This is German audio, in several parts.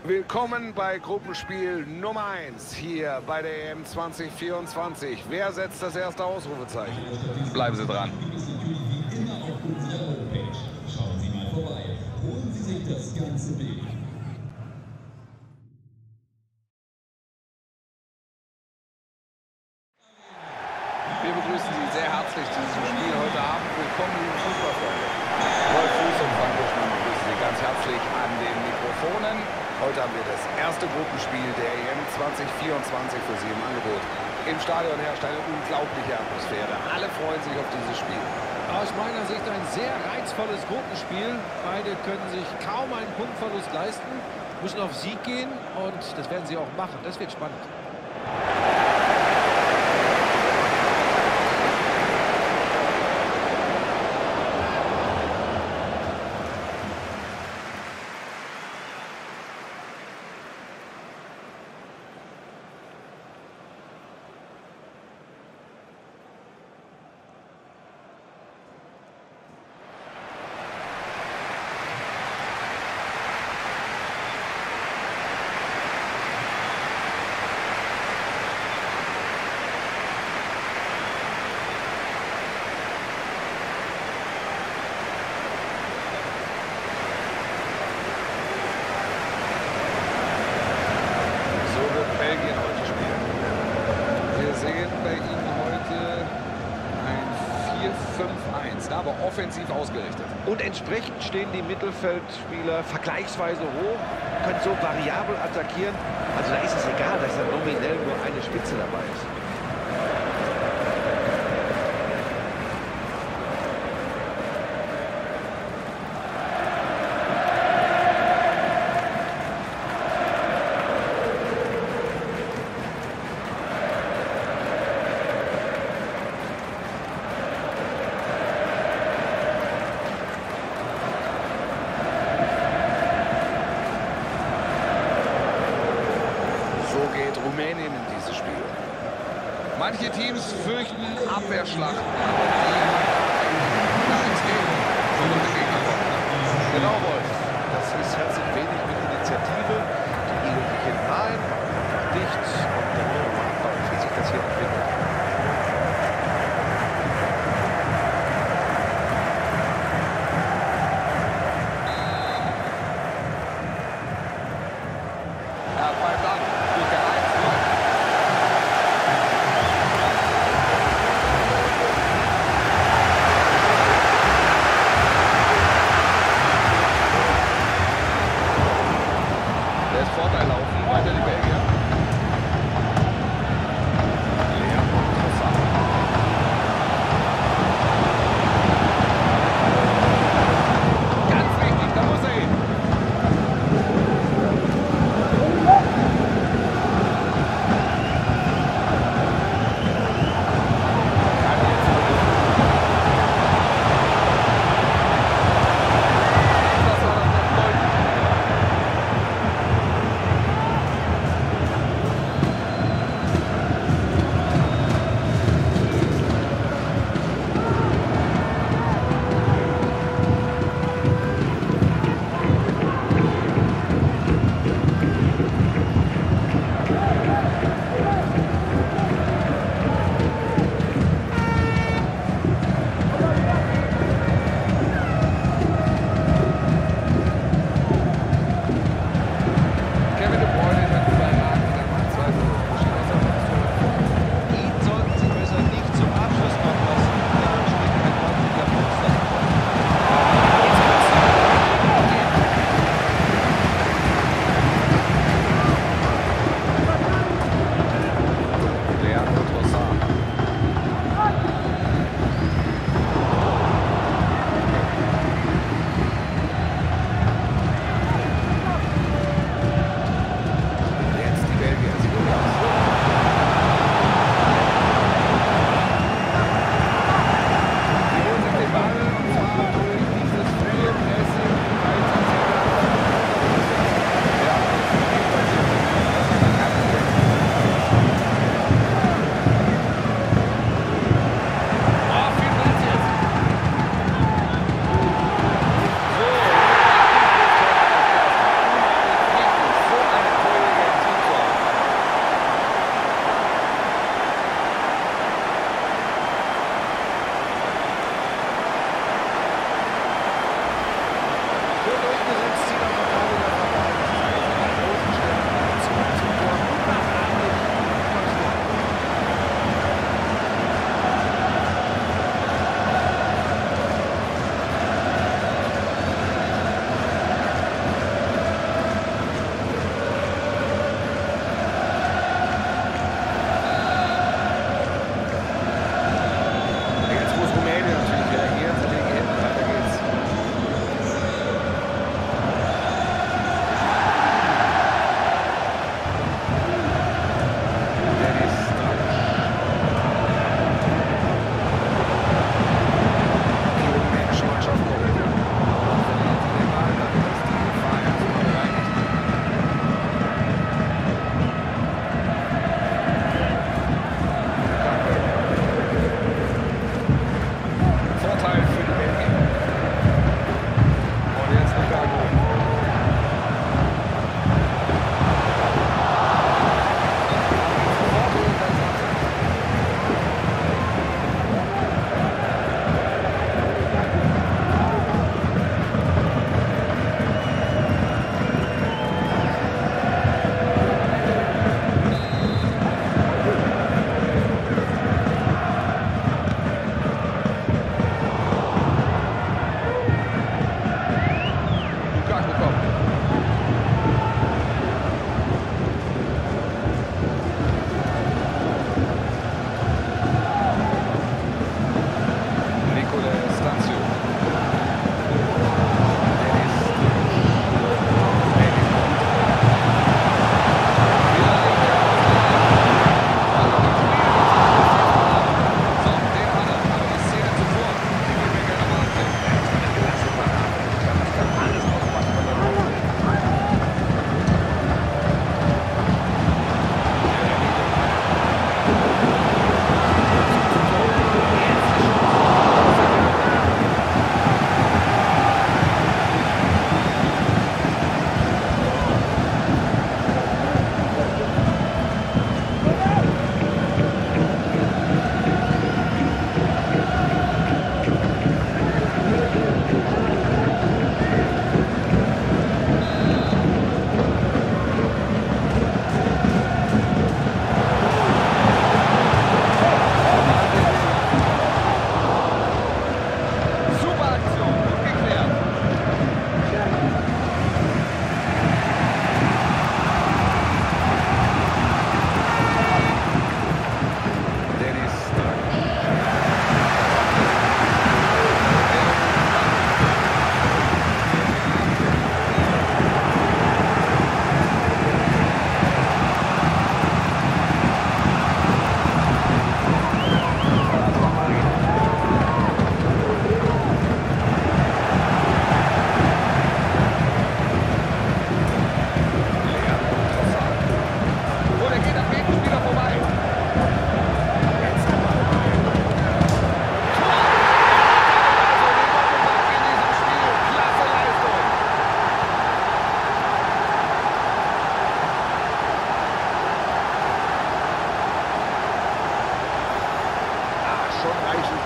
Willkommen bei Gruppenspiel Nummer 1 hier bei der EM 2024. Wer setzt das erste Ausrufezeichen? Bleiben Sie dran. Immer auf unserer Homepage. Schauen Sie mal vorbei. Holen Sie sich das ganze Bild. Wir begrüßen Sie sehr herzlich zu diesem Spiel heute Abend. Willkommen, liebe Fußballfreunde. Rolf Fuß und Frank Buschmann begrüßen Sie ganz herzlich an den Mikrofonen. Heute haben wir das erste Gruppenspiel der EM 2024 für Sie im Angebot. Im Stadion herrscht eine unglaubliche Atmosphäre. Alle freuen sich auf dieses Spiel. Aus meiner Sicht ein sehr reizvolles Gruppenspiel. Beide können sich kaum einen Punktverlust leisten, müssen auf Sieg gehen und das werden sie auch machen. Das wird spannend. Aber offensiv ausgerichtet. Und entsprechend stehen die Mittelfeldspieler vergleichsweise hoch, können so variabel attackieren. Also da ist es egal, dass da nominell nur eine Spitze dabei ist. Rumänien in dieses Spiel. Manche Teams fürchten Abwehrschlachten, aber die ins Gehen. So wird der Gegner kommen. Genau, Wolf. Das ist herzlich wenig mit Initiative. Die Igel gehen rein, dicht und dann werden wir abwarten, wie sich das hier entwickelt.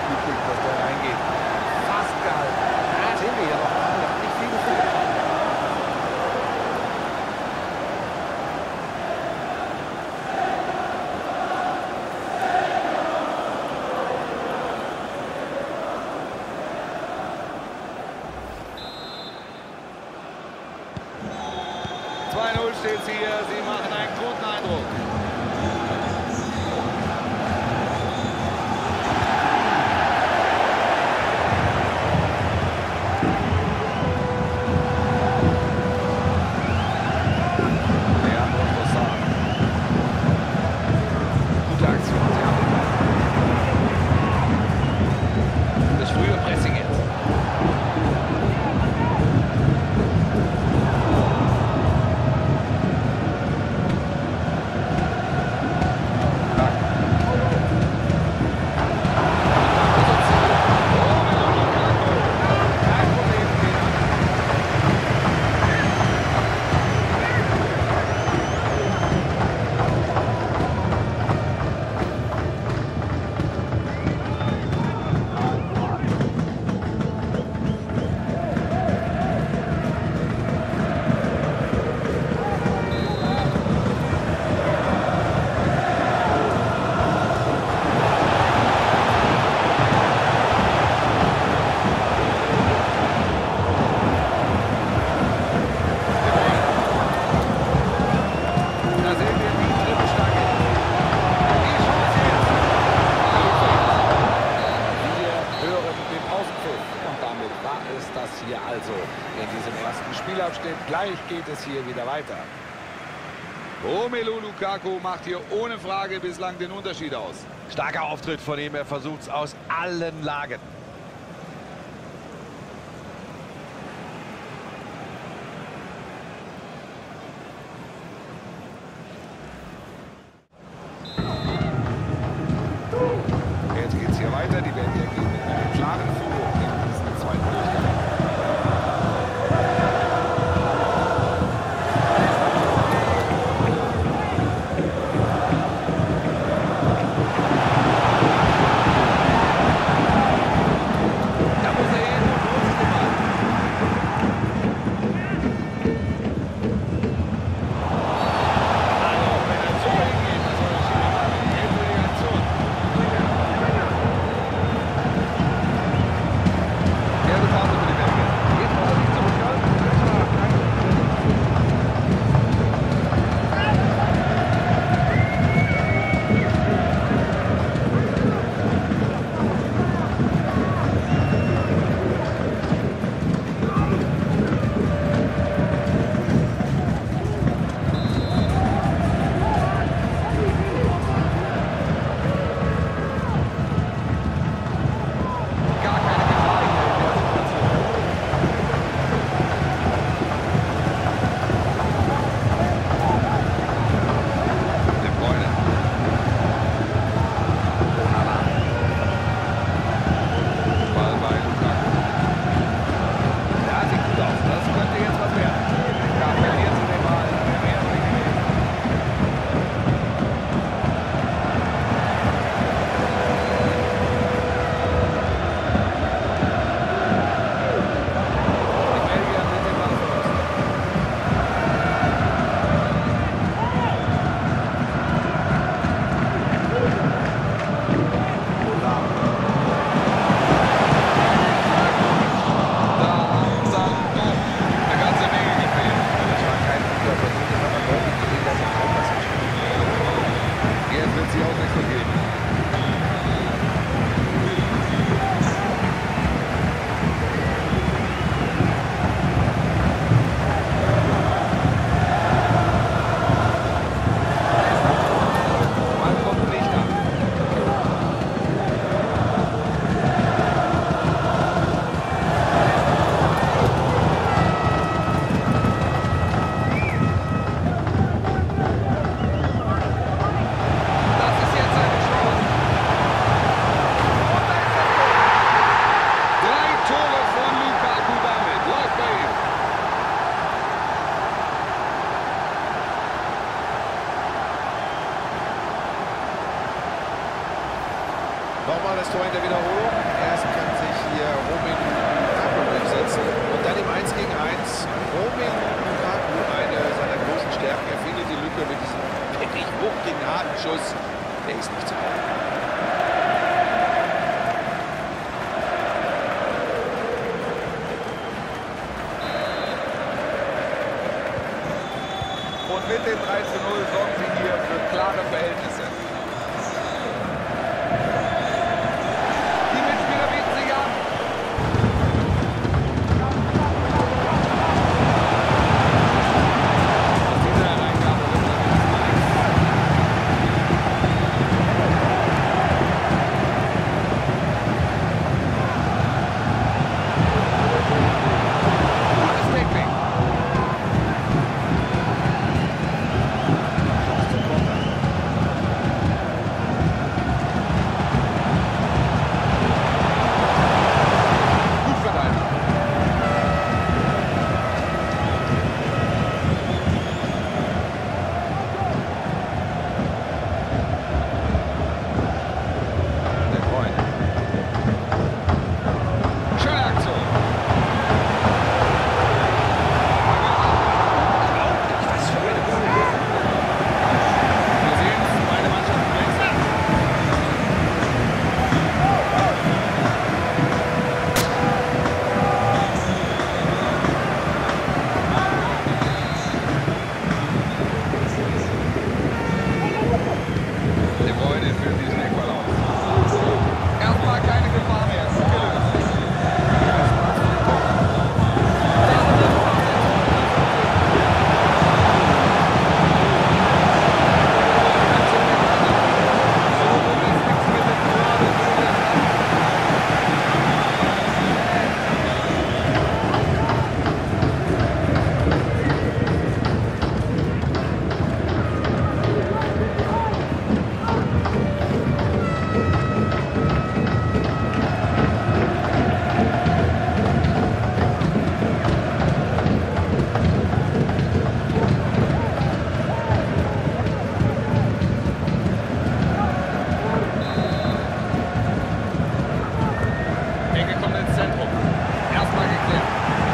übrig, dass der reingeht. Fast gehalten. Ja, sehen wir ja noch. Nicht viel gefehlt. Steht hier, sie machen einen guten Eindruck. Gute Aktion, sie haben den Ball. Das frühe Pressing jetzt. Gleich geht es hier wieder weiter. Romelu Lukaku macht hier ohne Frage bislang den Unterschied aus. Starker Auftritt von ihm, er versucht es aus allen Lagen. Jetzt geht es hier weiter, die werden hier gegen eine klare Führung in diesen zweiten Durchgang. das Tor in der Wiederholung. Erst kann sich hier Romelu Lukaku durchsetzen und dann im 1 gegen 1. Romelu Lukaku, eine seiner großen Stärken. Er findet die Lücke mit diesem wirklich wuchtigen, harten Schuss. Der ist nicht zu halten. Und mit dem 3:0 sorgen sie hier für klare Verhältnisse. Die Mitspieler bieten sich an. Aus dieser Hereingabe wird man gutes Tackling. Gut verteidigt. De Bruyne. Schöne Aktion. Was für eine Wucht. Wir sehen es, beide Mannschaften wechseln. De Bruyne führt diesen Eckball aus. Erstmal keine Gefahr mehr. Gut gelöst. Ecke kommt ins Zentrum. Erstmal geklärt.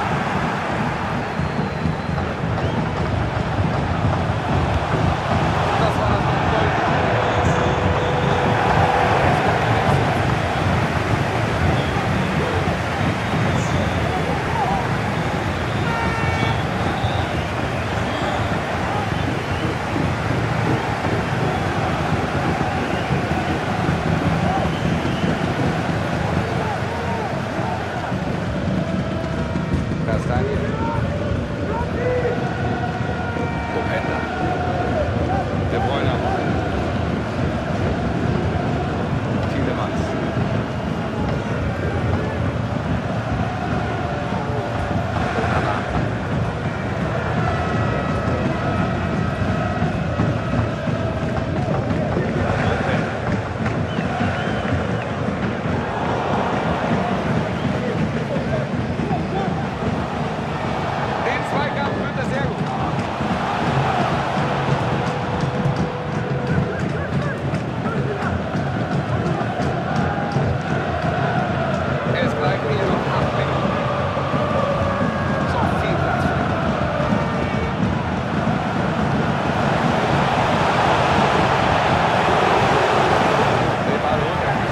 Das war das Goal. Kastanie. Openda. De Bruyne am Ball. Tielemans. Den Zweikampf führt er sehr gut. Es bleibt hier noch 8 Minuten. So viel Platz für ihn. Den Ball holt er.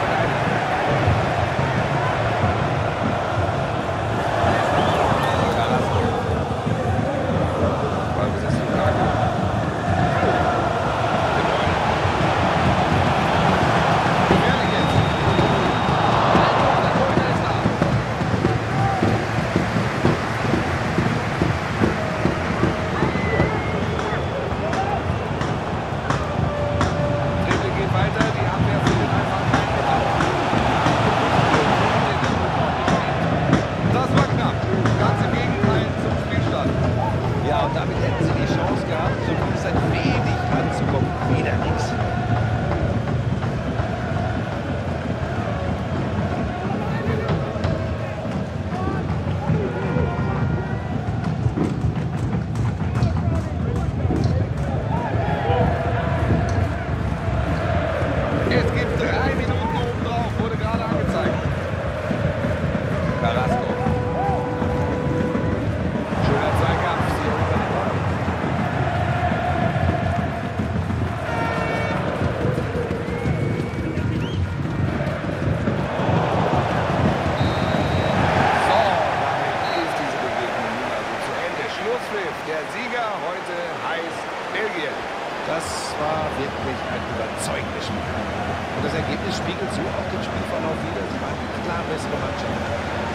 Verteidigt. Ballbesitz Lukaku. De Bruyne. Gefährlich jetzt. Der Torhüter ist da. Dribbling geht weiter, die Abwehr findet einfach keinen Raum. Das war knapp. Ganz im Gegenteil zum Spielstand. Ja, und damit hätten sie die Chance gehabt, zumindest ein wenig ranzukommen. Wieder nichts. Es gibt 3 Minuten obendrauf, wurde gerade Abpfiff. Der Sieger heute heißt Belgien. Das war wirklich ein überzeugendes Spiel. Und das Ergebnis spiegelt so auch den Spielverlauf wider. Sie waren die klar bessere Mannschaft.